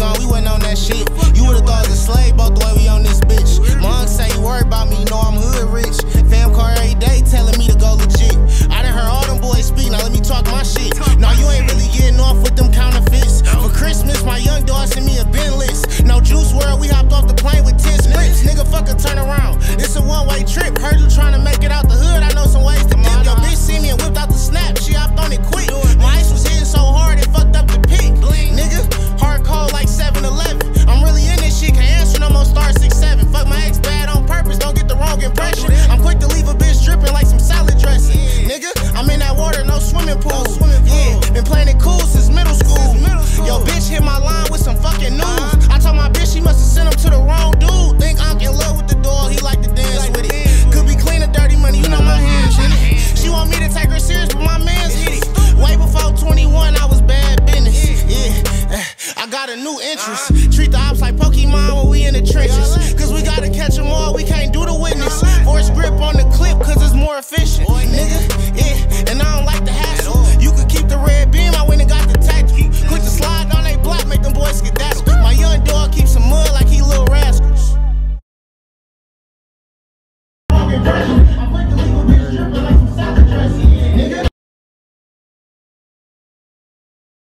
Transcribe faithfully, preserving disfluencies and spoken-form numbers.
gone, we wasn't on that shit. You would've thought it was a slave both the way we on this bitch. My uncle say you worried about me, you know I'm hood rich. Fam car every day telling me to go legit. I done heard all them boys speak, now let me talk my shit. No, you ain't really getting off with them counterfeits. For Christmas, my young dog sent me a bin list. No Juice world, we hopped off the plane with ten scripts. Nigga, fuck a turn around. It's a one-way trip. Heard you trying to make it out the hood, I know some ways to dip. Yo, bitch see me and whipped out the snap, she hopped on it quick. My ice was hitting so hard, it fucked up the pick. Nigga, hard cold like seven eleven. I'm really in this shit, can't answer no more star six seven. Fuck my ex bad on purpose, don't get the wrong impression. I'm quick to leave a bitch dripping like some salad dressing. Nigga, I'm in that water, no swimming pool. Yeah, been playing it cool since middle school. Yo, bitch hit my line with some fucking news. I told my bitch she must have sent him to the wrong dude. Think I'm in love with the dog, he like to dance with it. Could be clean or dirty money, you know my hands in it. She want me to take her serious, but my man's hit it. Way before twenty-one, I was bad business. Yeah, I got a new interest. Treat the ops like Pokemon when we in the trenches. Cause we gotta catch them all, we can't do the witness. Force grip on the clip, cause it's more efficient. Nigga, yeah, and I don't like the hassle. You could keep the red beam, I went and got the tactical. Quick to slide on they block, make them boys skedaddle. My young dog keeps some mud like he little rascals.